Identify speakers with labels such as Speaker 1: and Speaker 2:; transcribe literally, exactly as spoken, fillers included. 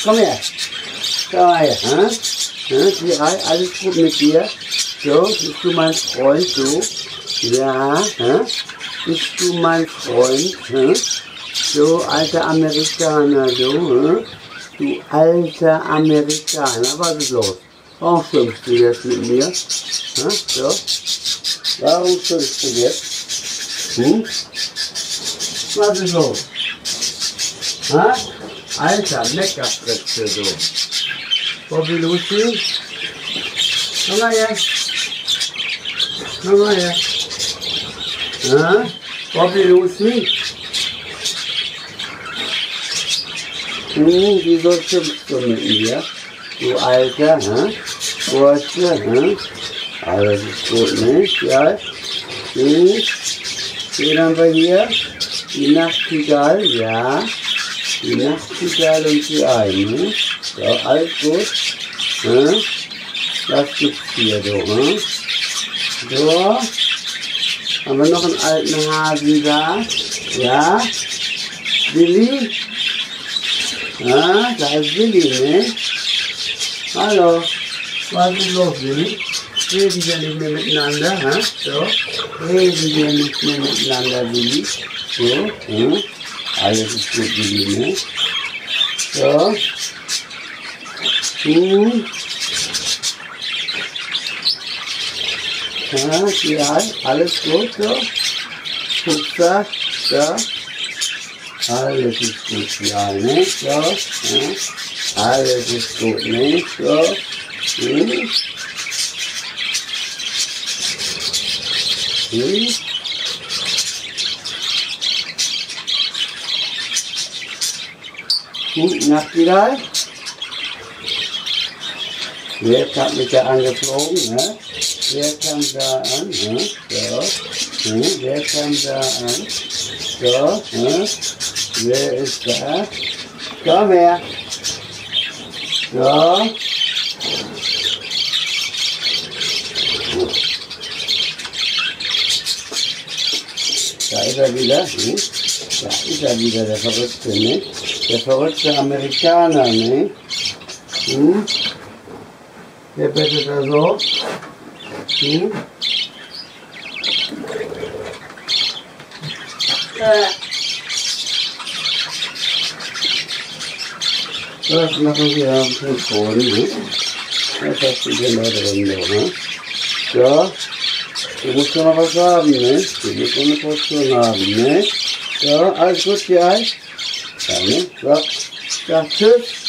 Speaker 1: Komm her. Komm mal her. Hä? Hä? Die Ei, alles gut mit dir? So, bist du mein Freund, so? Ja, hä? Bist du mein Freund, hä? So, alter Amerikaner, so, hä? Du alter Amerikaner, was ist los? Warum schimpfst du jetzt mit mir? Hä? So? Warum schimpfst du jetzt? Hm? Was ist los? Hä? Alter, Meckerfritze, so. Bobby Lucy? Komm mal her. Komm mal her. Hä? Bobby Lucy? Hm, wieso schimpfst du mit mir? Du Alter, hä? Kurze, hä? Alles ist gut, nicht? Ja? Hm? Wen haben wir hier? Die Nachtigall, ja. Die Nachtigall und die Ei, ne? So, alles gut. Hä? Was gibt's hier, so, hä? So. Haben wir noch einen alten Hasen da? Ja? Willi? Ja, da ist Willi, ne? Hallo, was ist los, Willi? Reden wir nicht mehr miteinander, hä? So, reden wir nicht mehr miteinander, Willi? So, hm? Alles ist gut, Willi, ne? So. Hm. Ja, ja, alles gut, so. Guck da, so. Alles ist gut, ja, ne? So, ja. Alles ist gut, ne? So. Hm. Hm. Gute Nacht wieder. Wer hat mich da angeflogen, ne? Wer kam da an, ne? So. Hm. Wer kam da an? So, hm. Wer ist da? Komm her. So. Da ist er wieder. Hm? Da ist er wieder, der Verrückte, ne? Der verrückte Amerikaner, ne? Hm? Der bettet da so. Hm? Äh. Was machen wir auf dem Boden, ne? Was hast du denn da drin, ne? So. Du musst doch noch was haben, ne? Du musst noch eine Portion haben, ne? So, alles gut, ja? Ja, ne? So. Ja, tschüss.